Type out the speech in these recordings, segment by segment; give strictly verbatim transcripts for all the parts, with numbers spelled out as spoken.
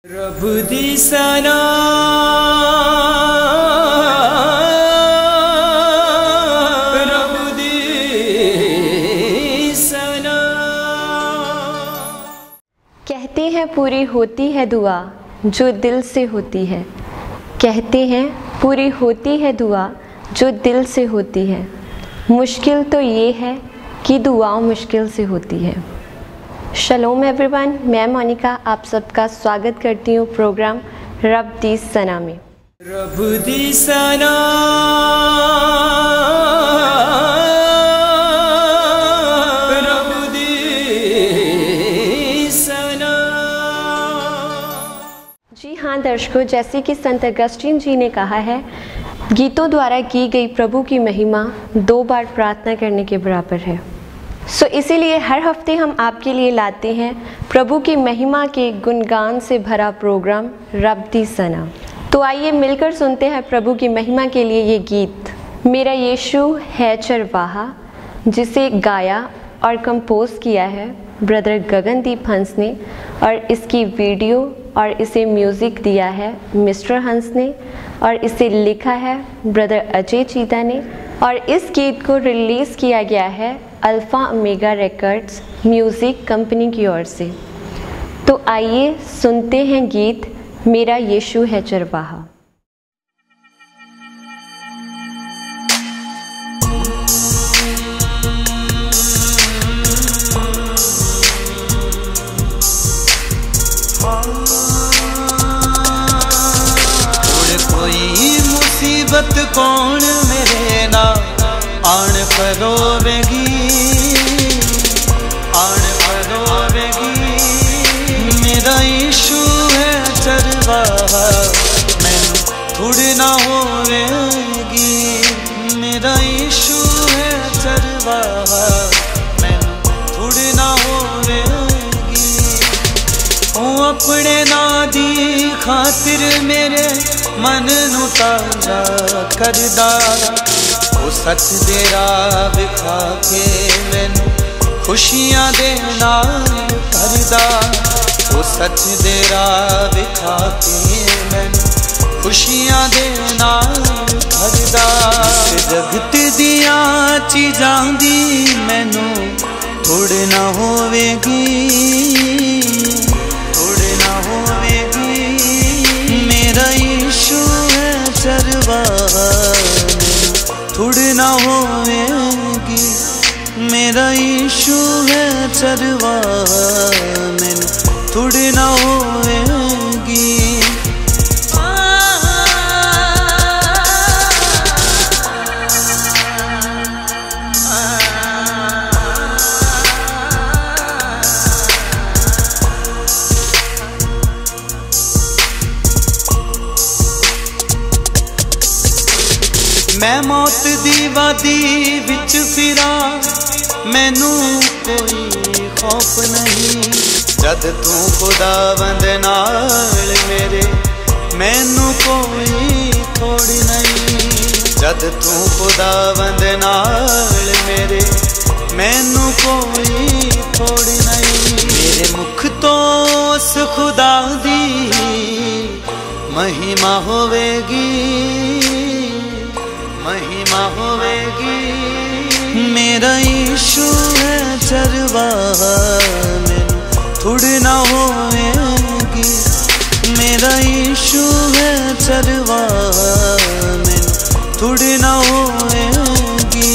रब दी सना रब दी सना। कहते हैं पूरी होती है दुआ जो दिल से होती है। कहते हैं पूरी होती है दुआ जो दिल से होती है। मुश्किल तो ये है कि दुआ मुश्किल से होती है। शलोम एवरीवन, मैं मोनिका आप सबका स्वागत करती हूँ प्रोग्राम रब दी सना में। रब दी सना रब दी सना। जी हाँ दर्शकों, जैसे कि संत अगस्टीन जी ने कहा है, गीतों द्वारा की गई प्रभु की महिमा दो बार प्रार्थना करने के बराबर है। सो so, इसीलिए हर हफ्ते हम आपके लिए लाते हैं प्रभु की महिमा के गुणगान से भरा प्रोग्राम रब दी सना। तो आइए मिलकर सुनते हैं प्रभु की महिमा के लिए ये गीत मेरा यीशु है चरवाहा, जिसे गाया और कंपोज किया है ब्रदर गगनदीप हंस ने, और इसकी वीडियो और इसे म्यूज़िक दिया है मिस्टर हंस ने, और इसे लिखा है ब्रदर अजय चीता ने, और इस गीत को रिलीज़ किया गया है alpha omega records music company की ओर से। तो आइए सुनते हैं गीत मेरा यीशु है चरवाहा। कोई मुसीबत कौन मेरे ना आन परोवेगी, आन परोवेगी। मेरा यीशु है चरवाहा मैनू थोड़ी ना होवेगी। मेरा यीशु है चरवाहा मैनू थोड़ी ना होवेगी। ओ अपने ना दी खातिर मेरे मन नू ताजा करदा, ओ सच दे राह विखा के मैनू खुशियां दे नाल करदा। ओ सच दे राह विखा के मैनू खुशियां दे नाल करदा। जगत दियां चीजां दी मैनू थोड़े ना होवेगी, थोड़े ना होवेगी। मेरा यीशु है चरवाहा थोड़ी ना होवेगी। मेरा यीशु है चरवाहा मैनू थोड़ी ना होवेगी। मैं मौत दी वादी विच फिरा मैनू कोई खौफ नहीं। जद तू खुदावंद नाल मेरे मैनू कोई थोड़ी नहीं। जद तू खुदावंद नाल मेरे मैनू कोई थोड़ी नहीं। मेरे मुख तो उस खुदा दी महिमा होवेगी, महिमा होवेगी। मेरा यीशु है चरवाहा मैनू थोड़ी ना होवेगी। मेरा यीशु है चरवाहा मैनू थोड़ी ना होवेगी।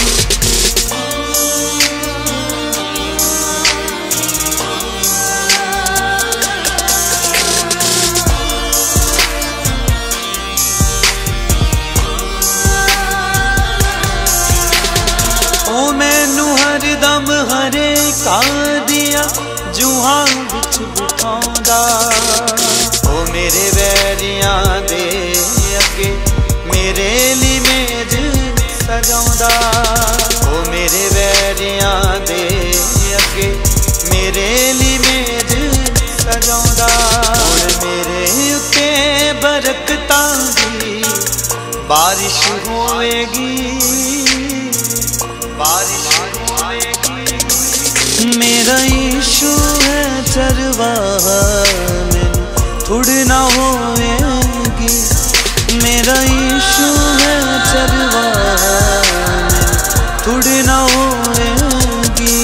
ओ मैनू हरदम हरे का दिया जूहां विच बिठाउंदा। ओ मेरे वैरियां दे अगे मेरे लिए मेज सजाउंदा। ओ मेरे वैरियां दे अगे मेरे लिए मेज सजाउंदा। हुण मेरे उत्ते बरकतां दी बारिश होवेगी, बारिश होवेगी। मेरा यीशु है चरवाहा मैनू थुड़ ना होएगी। मेरा यीशु है चरवाहा थुड़ ना होएगी।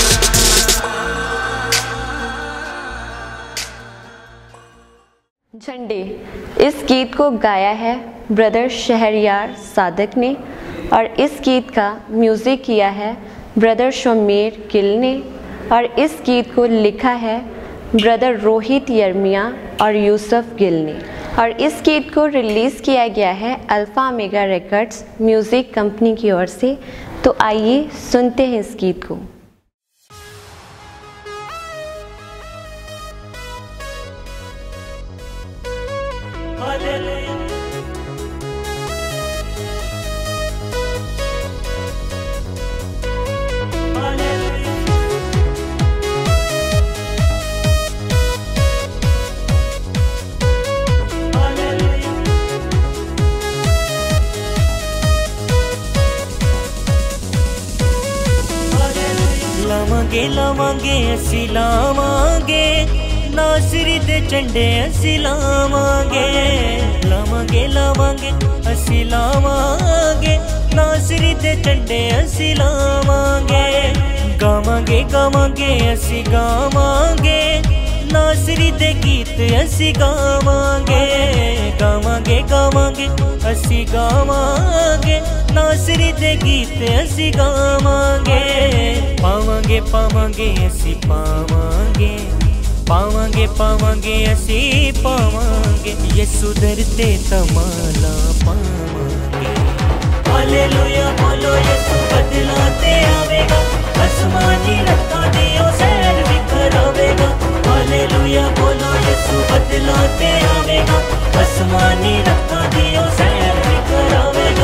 झंडे इस गीत को गाया है ब्रदर शहरयार सादक ने और इस गीत का म्यूज़िक किया है ब्रदर शमीर गिल ने और इस गीत को लिखा है ब्रदर रोहित यर्मिया और यूसुफ गिल ने और इस गीत को रिलीज़ किया गया है alpha mega records music company की ओर से। तो आइए सुनते हैं इस गीत को। लावांगे लावांगे असी लावांगे नासरी दे झंडे असी लावांगे। लावांगे लावांगे असी लावांगे नासरी दे झंडे असी लावांगे। गावांगे गावांगे असी गावांगे नासरी दे गीत असी गावांगे। गावांगे गावांगे असी गावांगे नासरी दे गीत असी गावांगे। पावांगे पावांगे असी पावांगे पावांगे पावांगे असी पावांगे यीशु धरते तमाला पावांगे। हालेलुया बोलो यीशु बदलाते आवेगा आसमानी रत्ता दियो सैर भी करावेगा। हालेलुया बोलो यीशु बदलाते आवेगा आसमानी रत्ता दियो सैर भी करावेगा।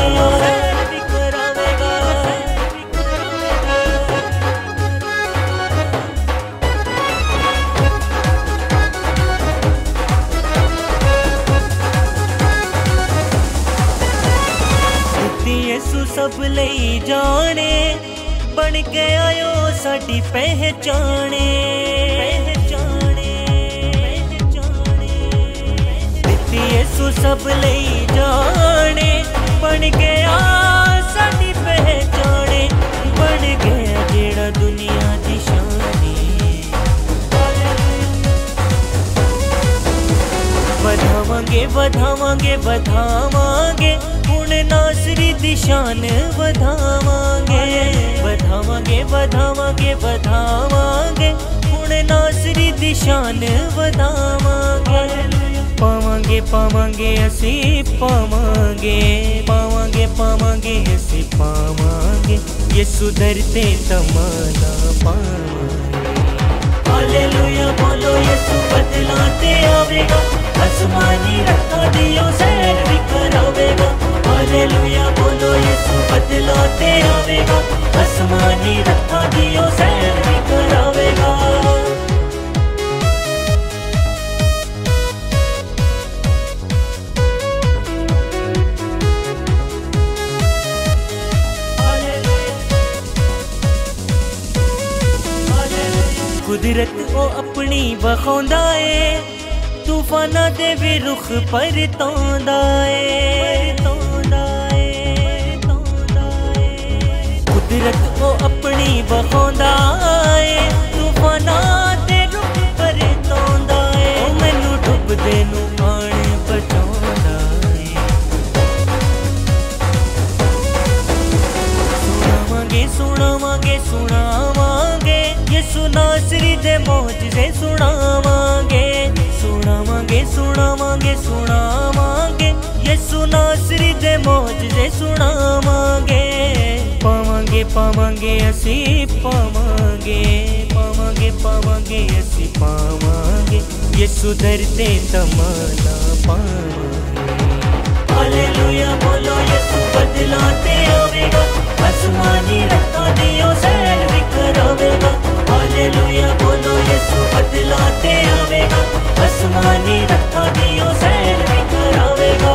सब लई जाने बन के आयो साडी पहचाने। पहचाने पहचाने दित्ती यीशु सब लई जाने बन के आ साडी पहचाने। बन गया जेड़ा दुनिया दी शाने। बधावांगे बधावांगे बधावांगे हुण नासरी दी शान बधावांगे। बधावांगे बधावांगे बधावांगे हुण नासरी दी शान बधावांगे। पावांगे पावांगे असी पावांगे पावांगे पावांगे असी पावांगे यीशु धरते तमाला पावांगे। हालेलुया बोलो यीशु बदलाते आवेगा आसमानी रत्ता दियो सैर भी करावेगा। हालेलुया बोलो यीशु बदलाते आवेगा आसमानी रत्ता दियो सैर भी करावेगा। कुदरत ओ अपनी बखौंदा है तूफाना दे भी रुख पर तौंदा है। कुदरत ओ अपनी बखौंदा है तूफाना दे रुख पर तौंदा है। ओ मैनू डुबदे नू आण बचाउंदा है। सुनावांगे सुनावांगे सुनावांगे यीशु नासरी दे मौजज़े सुनावांगे। सुनावांगे सुनावांगे सुनावांगे यीशु नासरी दे मौजज़े सुनावांगे। पावांगे पावांगे असी पावांगे पावांगे पावांगे असी पावांगे यीशु धरते तमाला पावांगे। हालेलुया बोलो यीशु बदलाते आवेगा आसमानी रत्ता दियो सैर भी करावेगा। हालेलुया बोलो यीशु बदलाते आवेगा आसमानी रत्ता दियो सैर भी करावेगा।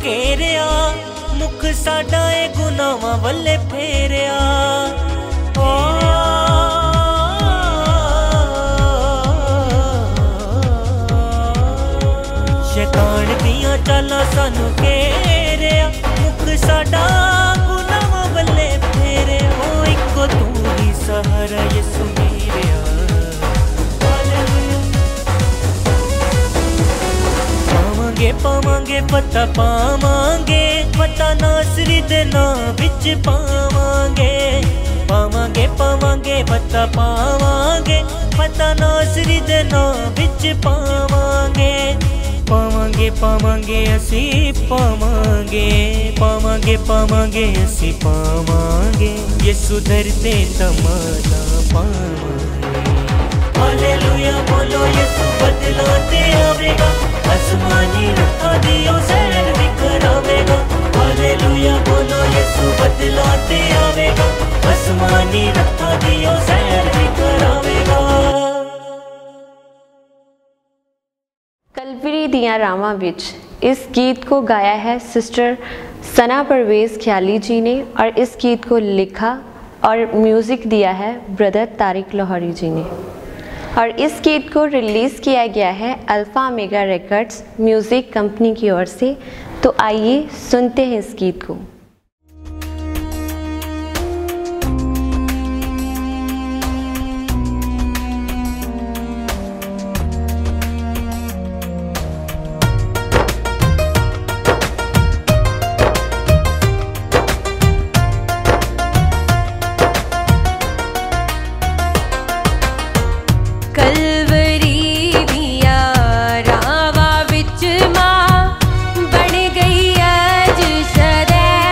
घेरिया मुख साडा ए गुनाहां वल्ले फेरिया ओ शैतान दियां चालां सानू घेरिया मुख साडा गुनाहां वल्ले फेरिया ओ इक्को तू ही सहारा यसू मेरेया पावांगे पावांगे पता पावांगे पता नासरी दे नां विच पावांगे पावांगे पावांगे पता पावांगे पता नासरी दे नां विच पावांगे पावांगे पावांगे असी पावांगे पावांगे पावांगे असी पावांगे यसू दर ते तमादा पावांगे हालेलुया बोलो यसू बदलाते आवेगा आसमानी रखा दियो सैर भी करावेगा हालेलुया बोलो यसू बदलाते आवेगा आसमानी रखा दियो सैर भी करावेगा। कलवरी दियां रावां विच इस गीत को गाया है सिस्टर सना परवेज़ ख्याली जी ने और इस गीत को लिखा और म्यूज़िक दिया है ब्रदर तारिक लाहौरी जी ने और इस गीत को रिलीज़ किया गया है alpha mega records music company की ओर से। तो आइए सुनते हैं इस गीत को। बन गई अज शरै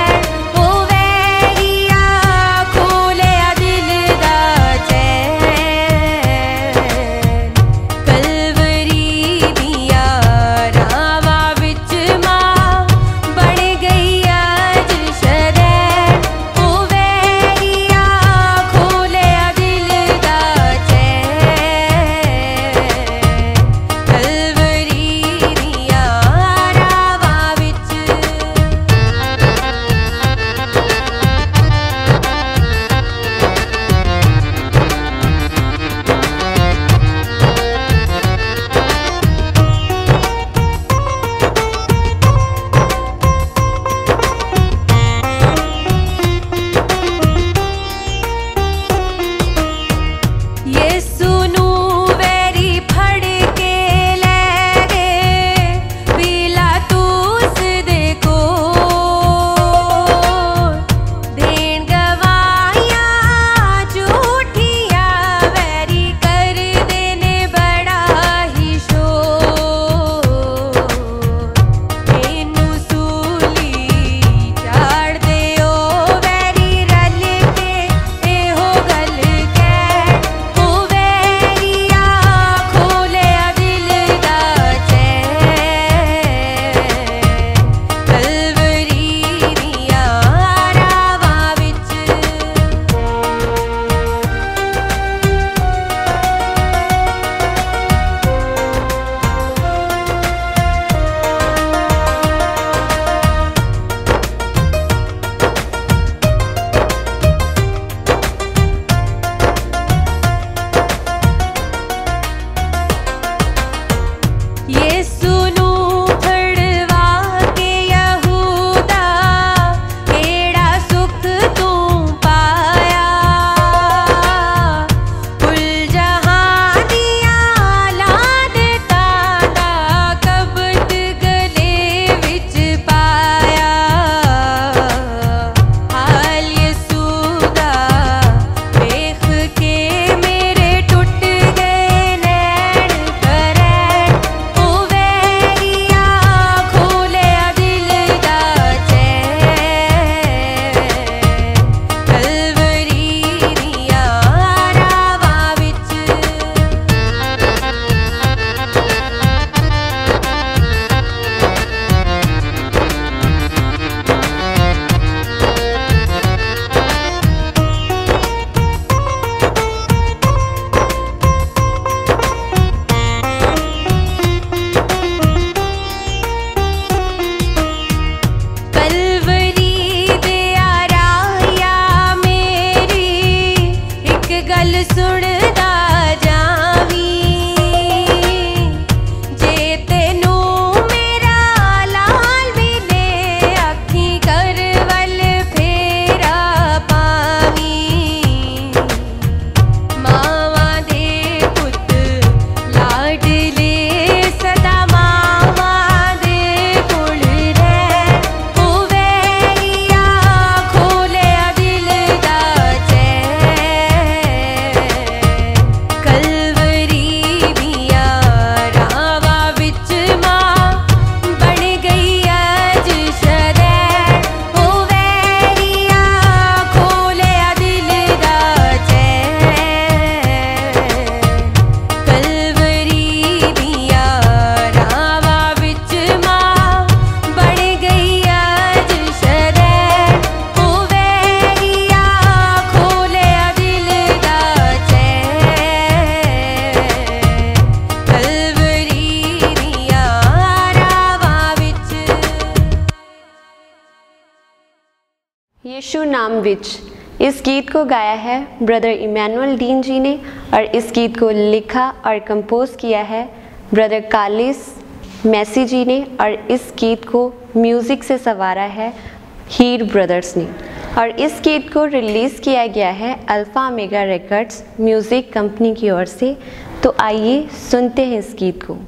यीशु नाम विच। इस गीत को गाया है ब्रदर इमैनुअल डीन जी ने और इस गीत को लिखा और कंपोज किया है ब्रदर कार्लिस मैसी जी ने और इस गीत को म्यूज़िक से संवारा है हीर ब्रदर्स ने और इस गीत को रिलीज़ किया गया है alpha mega records music company की ओर से। तो आइए सुनते हैं इस गीत को।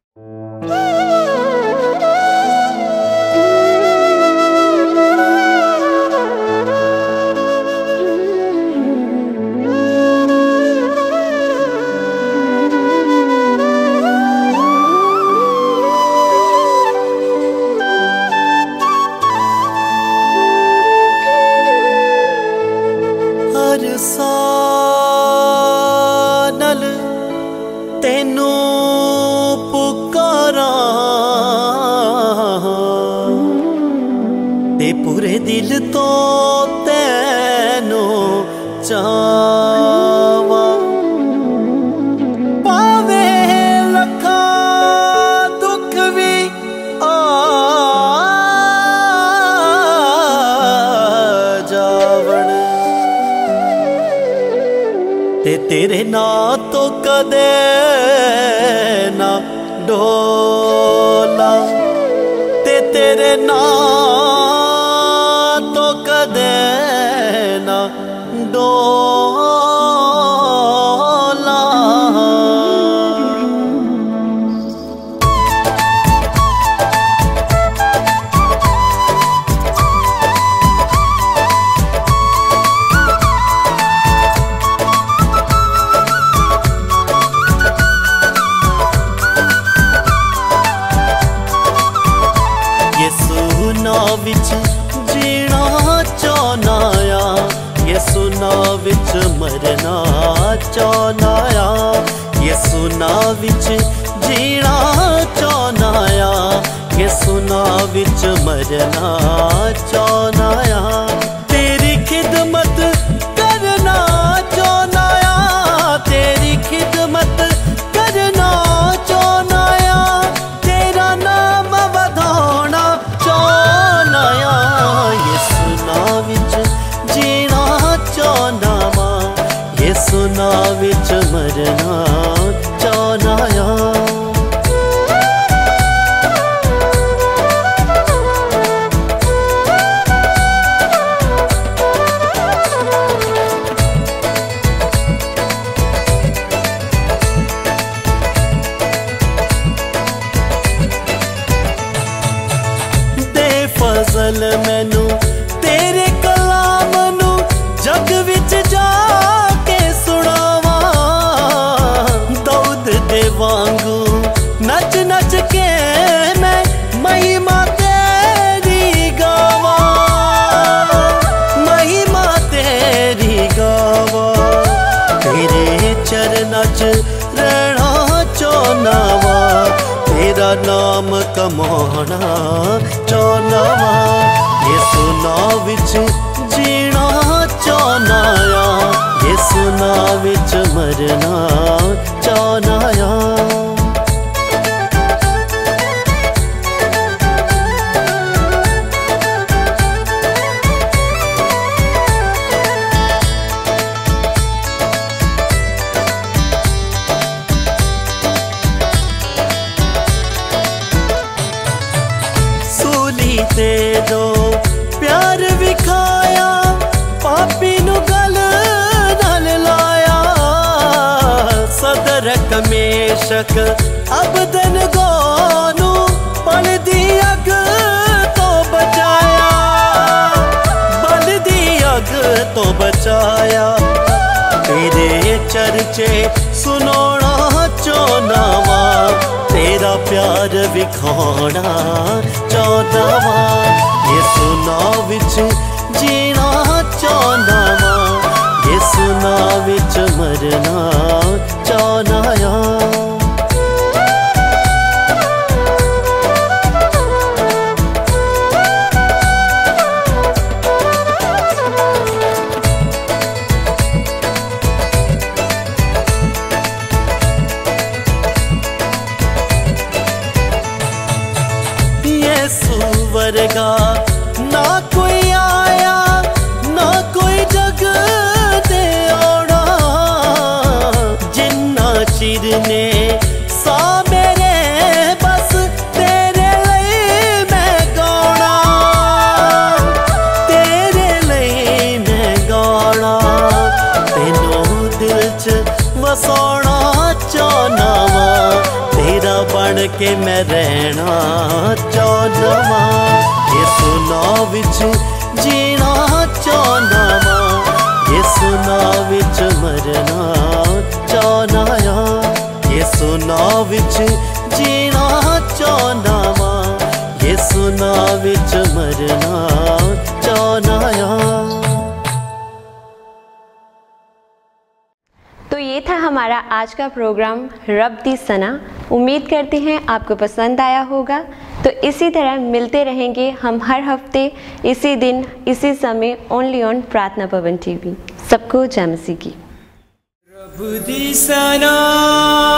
पूरे दिल तो तैनो चावा पावे लखा दुख भी आ जावण ते तेरे ना तो कदे ना डोला ते तेरे ना विच मरना चाहनाया ये सुना विच जीना चाहनाया ये सुना विच मरना चाहनाया तेरी खिदमत करना चाहनाया तेरी खिदमत करना चाहनाया तेरा नाम बधाना चाहनाया ये सुना विच जीना चाहनावा ये सुना विच मरना चाहनाया दे फजल मैनू तेरे कलाम नू जग विच जाके सुनावा दऊद दे वांगू नच नच के मैं महिमा तेरी गावा महिमा तेरी गावा तेरे चरना च रहना चाहनावा तेरा नाम कमाना चाहनावा ये सुना विच जीना चाहनाया ये सुना विच मरना चाहनाया सूली ते दो प्यार विखाया पापी नू गल नाल लाया सदर कमेशक अबदन गोनू पल दी अग तो बचाया बल दी अग तो बचाया तेरे चर्चे सुनोना चाहनावा तेरा प्यार विखाना चाहनावा ये सुना विच जीना चाहनावा ये सुना विच मरना चाहनाया वर्गा ना कोई आया वसाना चाहना वा, तेरा बन के मैं रहना चाहना वा। यीशु नाम विच जीना चाहना वा, यीशु नाम विच मरना चाहना या। यीशु नाम विच जीना चाहना वा, यीशु नाम विच मरना चाहना या। तो ये था हमारा आज का प्रोग्राम रब दी सना। उम्मीद करते हैं आपको पसंद आया होगा। तो इसी तरह मिलते रहेंगे हम हर हफ्ते इसी दिन इसी समय ओनली ऑन प्रार्थना भवन टीवी। सबको जय मसीह की। रब दी सना।